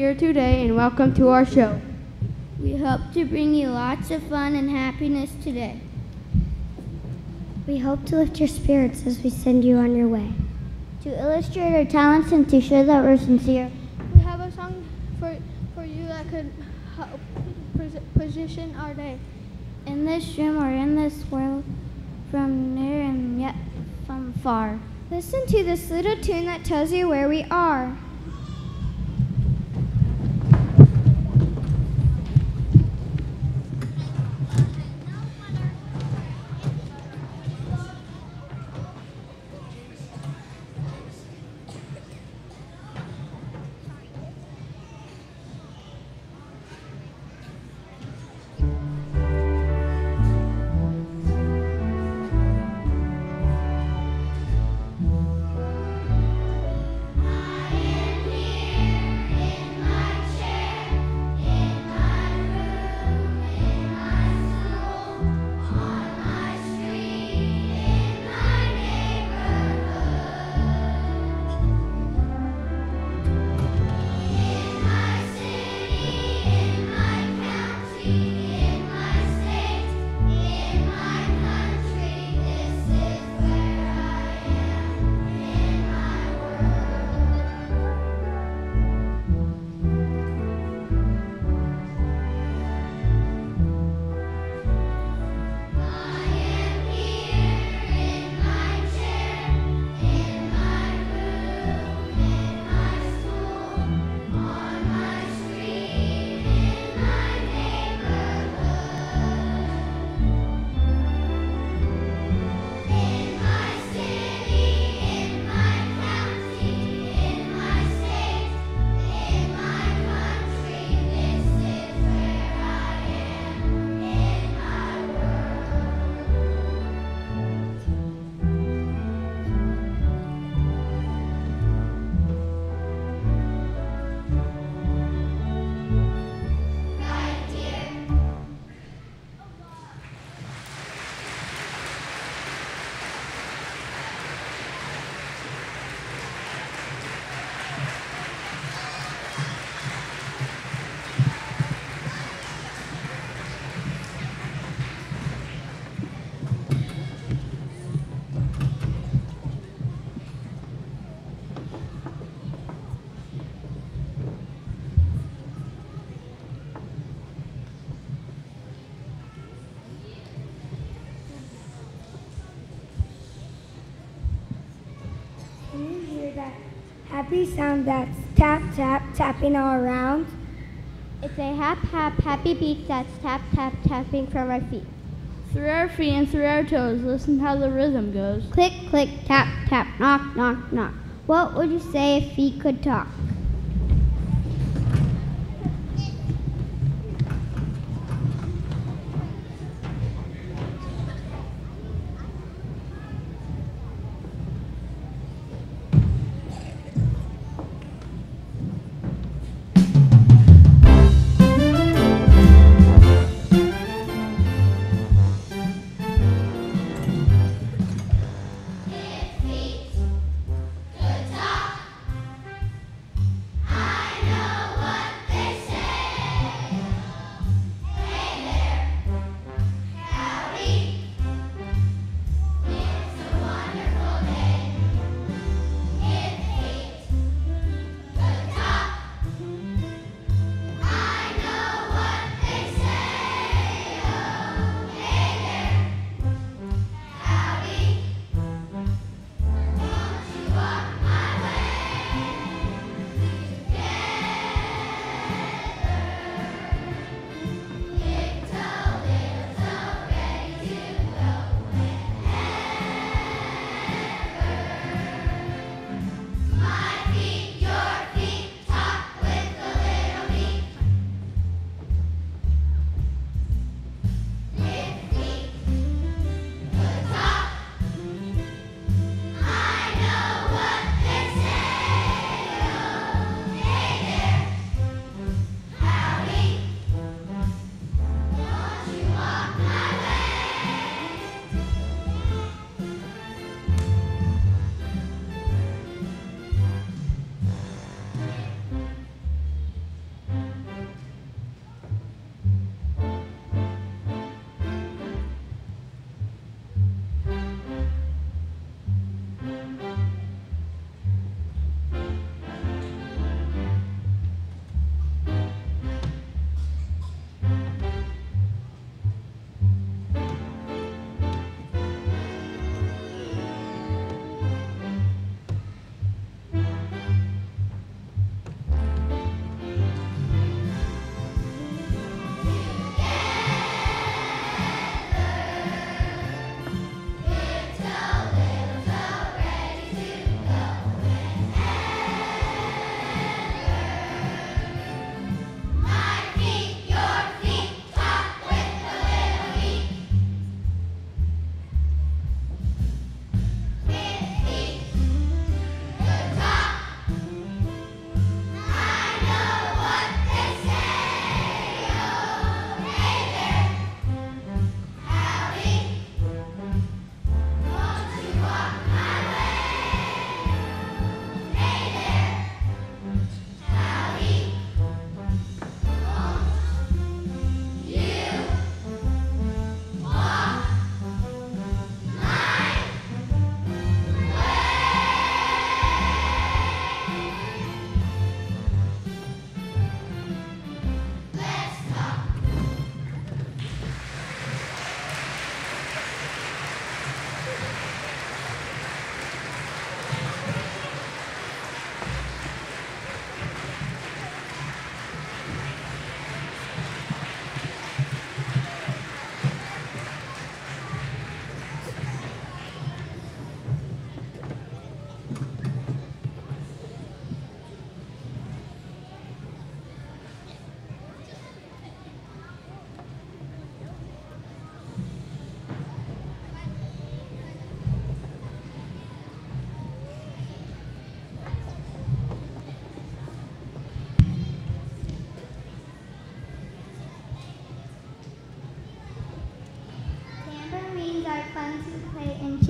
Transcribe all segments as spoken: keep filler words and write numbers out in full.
here today and welcome to our show. We hope to bring you lots of fun and happiness today. We hope to lift your spirits as we send you on your way. To illustrate our talents and to show that we're sincere, we have a song for, for you that could help position our day. In this room or in this world, from near and yet from far. Listen to this little tune that tells you where we are. Happy sound that's tap, tap, tapping all around. It's a hap, hap, happy beat that's tap, tap, tapping from our feet. Through our feet and through our toes, listen how the rhythm goes. Click, click, tap, tap, knock, knock, knock. What would you say if feet could talk?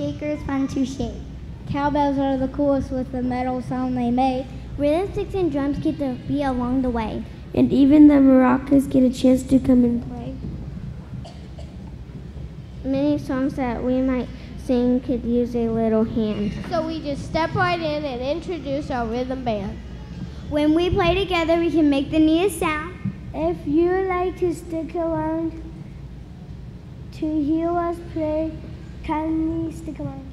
shaker is fun to shake. Cowbells are the coolest with the metal sound they make. Rhythm sticks and drums keep the beat along the way. And even the maracas get a chance to come and play. Many songs that we might sing could use a little hand. So we just step right in and introduce our rhythm band. When we play together, we can make the neatest sound. If you like to stick around to hear us play, kindly stick around.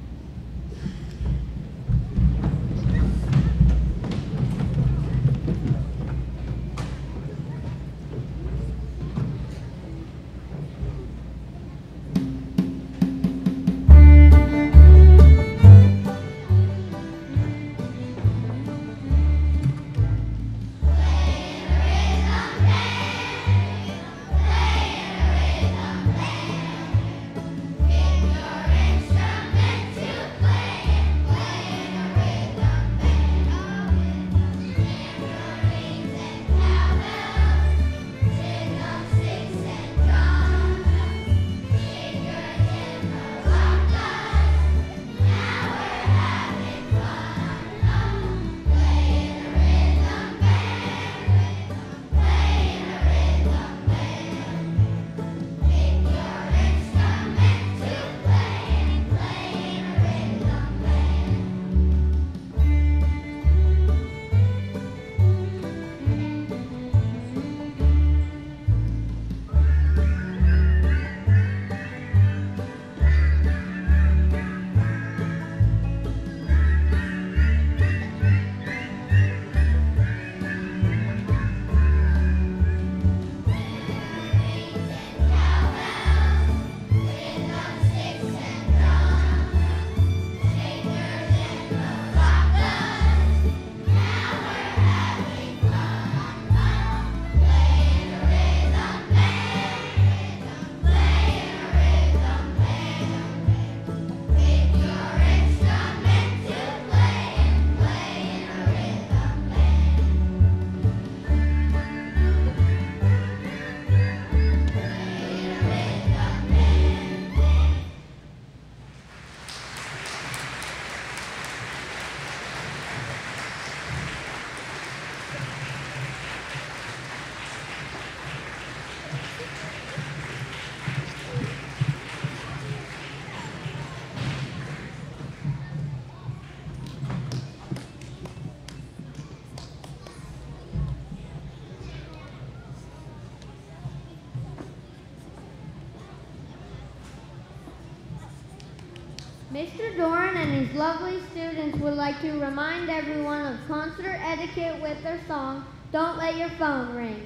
Mister Doran and his lovely students would like to remind everyone of concert etiquette with their song, Don't Let Your Phone Ring.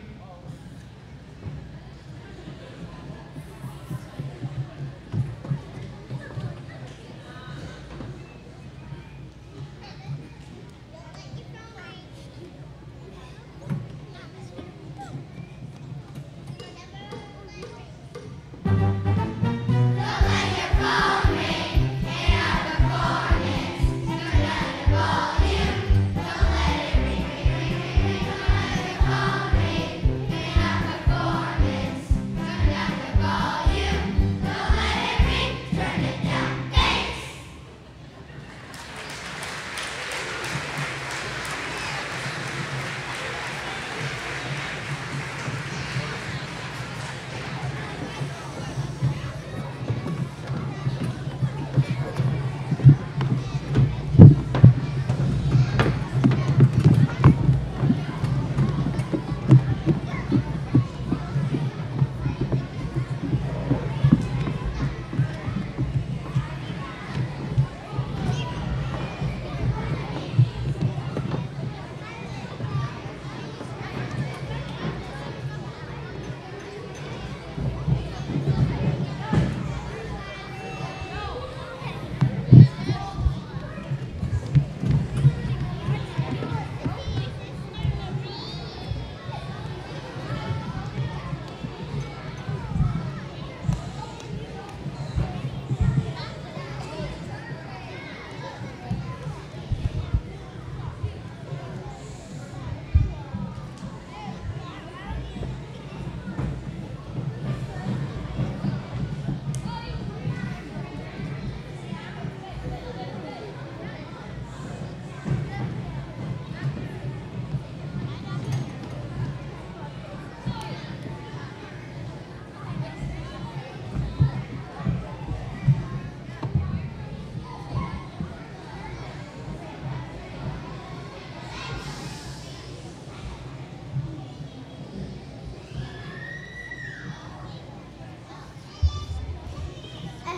Don't let it ring, ring, ring, ring, don't let your phone ring.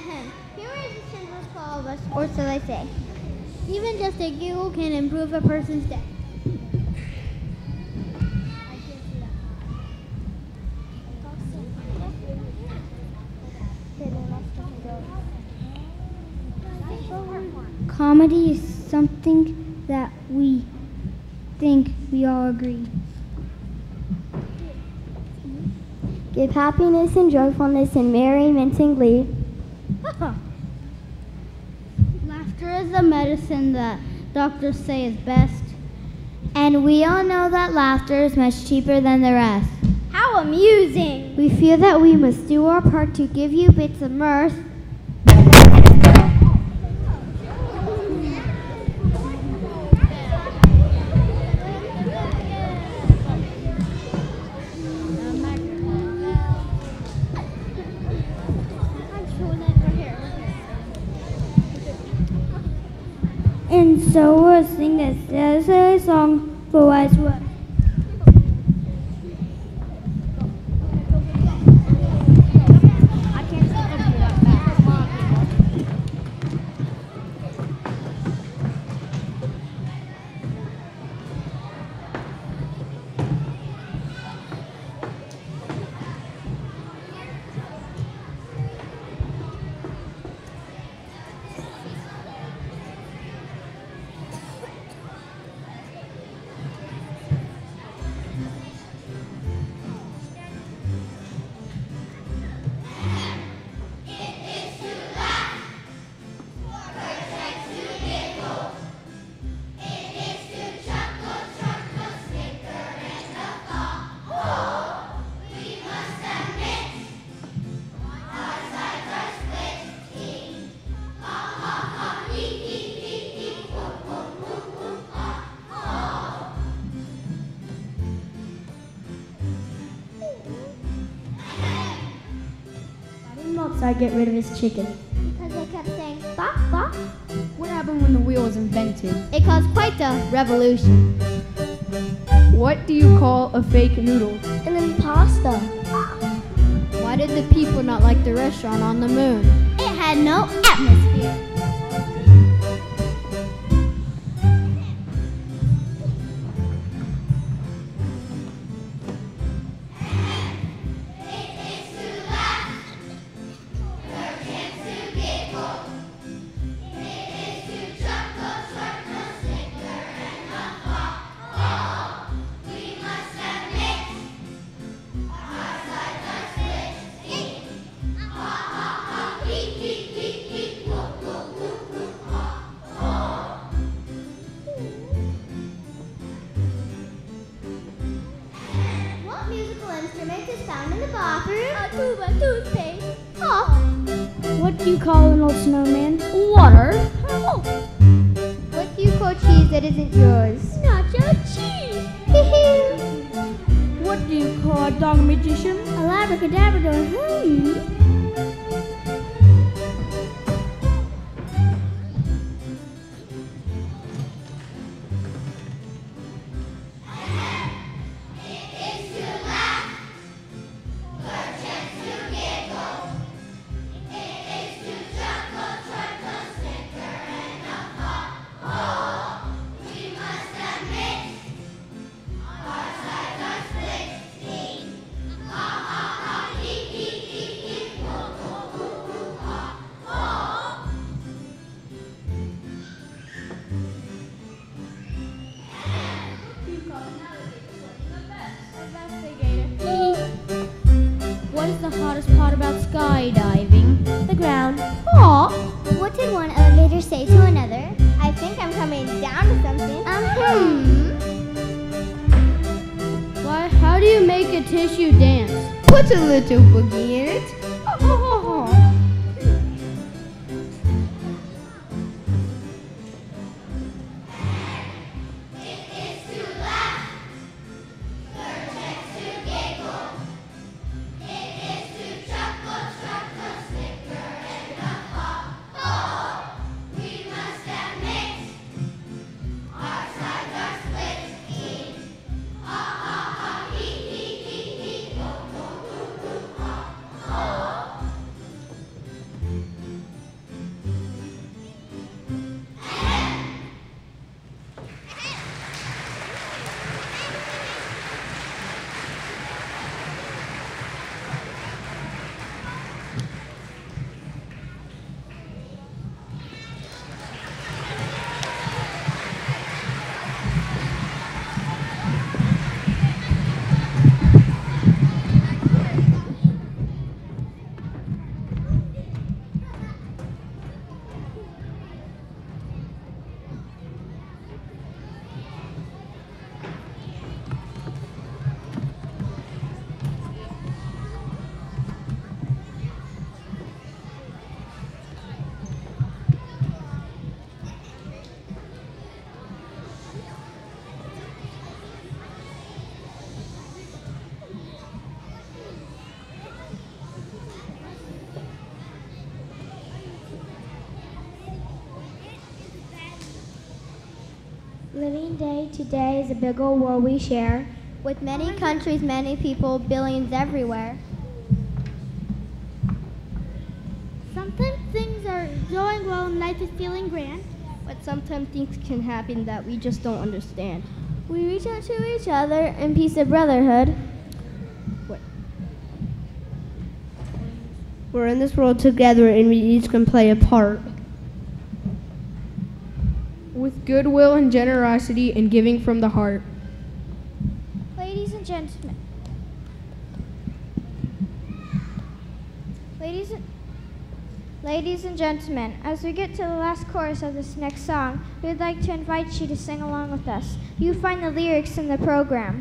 Ahem. Humor is essential to all of us, or so they say. Even just a giggle can improve a person's day. Comedy is something that we think we all agree. Give happiness and joyfulness and merriment and glee. Laughter is the medicine that doctors say is best. And we all know that laughter is much cheaper than the rest. How amusing! We feel that we must do our part to give you bits of mirth. And so we'll sing a silly song for what's what. I get rid of his chicken. Because they kept saying, bop, bop. What happened when the wheel was invented? It caused quite the revolution. What do you call a fake noodle? An imposter. Why did the people not like the restaurant on the moon? It had no atmosphere. What do you call an old snowman? Water. Oh. What do you call cheese that isn't yours? Nacho cheese. What do you call a dog magician? A labracadabra. Hmm. What is the hottest part about skydiving? The ground. Aw. What did one elevator say to another? I think I'm coming down to something. Um, hmm. Why, how do you make a tissue dance? Put a little boogie in it. Oh. Living day to day is a big old world we share. With many countries, many people, billions everywhere. Sometimes things are going well and life is feeling grand. But sometimes things can happen that we just don't understand. We reach out to each other in peace of brotherhood. What? We're in this world together and we each can play a part. With goodwill and generosity and giving from the heart. Ladies and gentlemen. Ladies and Ladies and gentlemen, as we get to the last chorus of this next song, we'd like to invite you to sing along with us. You find the lyrics in the program.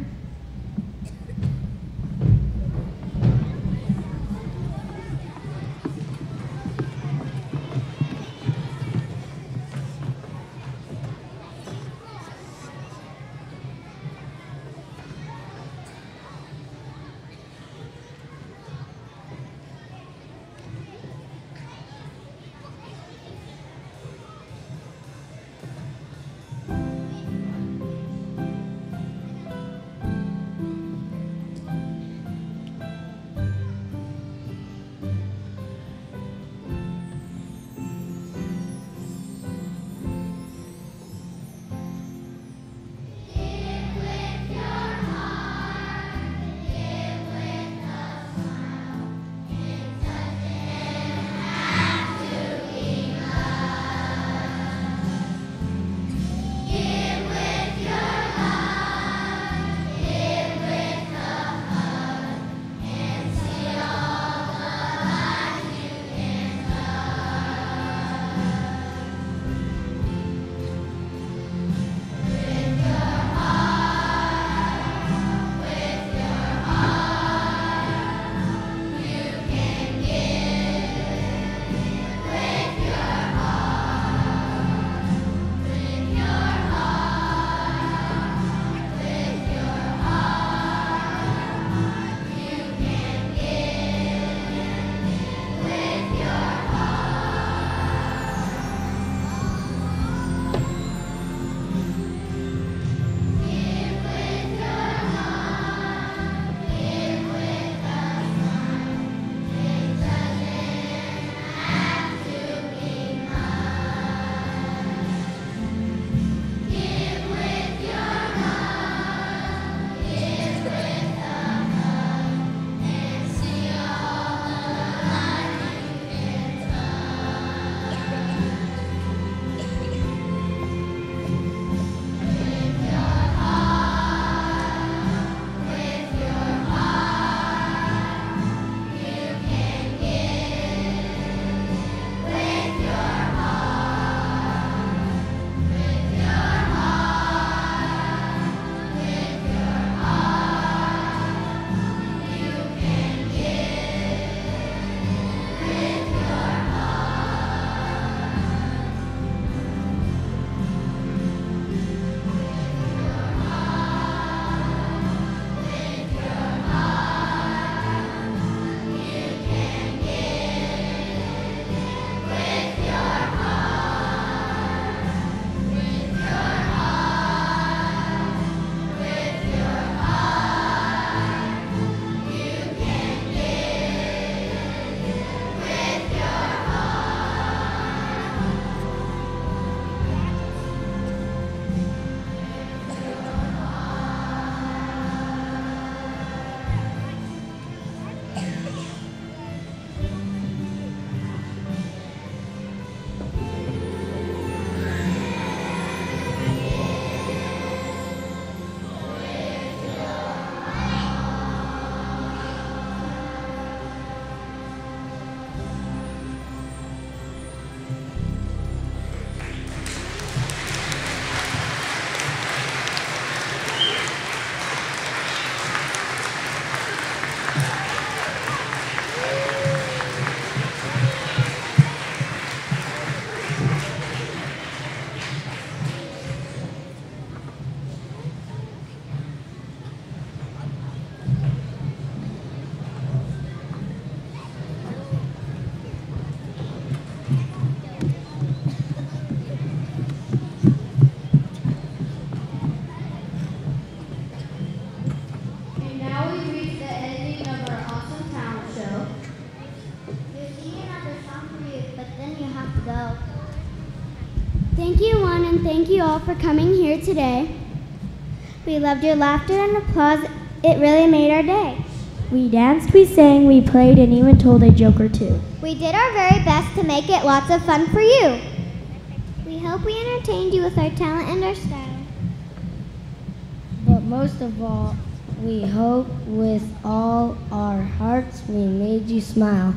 Thank you, one, and thank you all for coming here today. We loved your laughter and applause. It really made our day. We danced, we sang, we played, and even told a joke or two. We did our very best to make it lots of fun for you. We hope we entertained you with our talent and our style. But most of all, we hope with all our hearts we made you smile.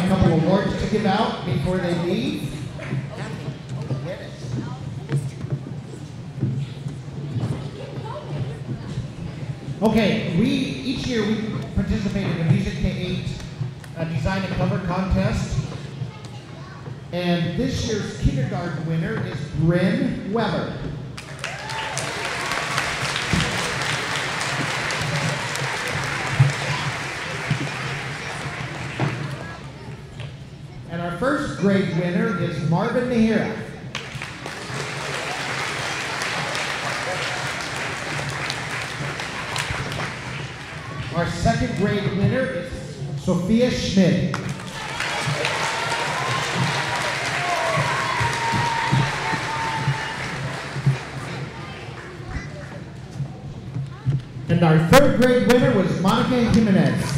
a couple of awards to give out before they leave. Okay, we each year we participate in the Music K eight uh, Design and Cover Contest. And this year's kindergarten winner is Bryn Weber. And our first grade winner is Marvin Nahira. Our second grade winner is Sophia Schmidt. And our third grade winner was Monica Jimenez.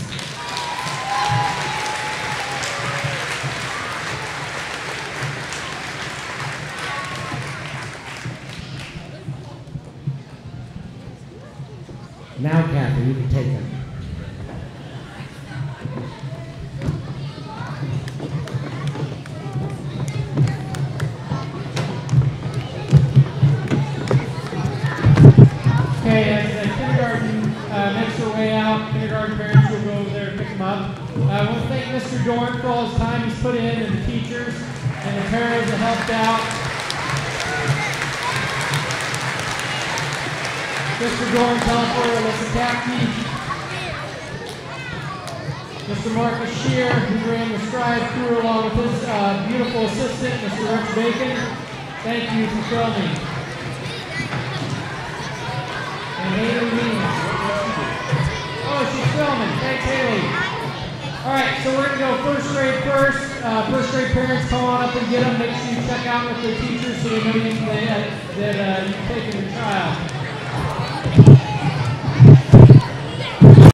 Now, Kathy, you can take them. Okay, as the kindergarten uh, makes their way out, kindergarten parents will go over there and pick them up. Uh, I want to thank Mister Dorn for all his time he's put in, and the teachers and the parents that helped out. Mister Dorn, Teleporter, Alyssa Capke. Mister Marcus Shear, who ran the stride through along with his uh, beautiful assistant, Mister Rich Bacon. Thank you for filming. And Haley Means. Oh, she's filming. Thanks, Haley. All right, so we're going to go first grade first. Uh, first grade parents, come on up and get them. Make sure you check out with their teachers so they know you, that, that uh, you've taken the trial.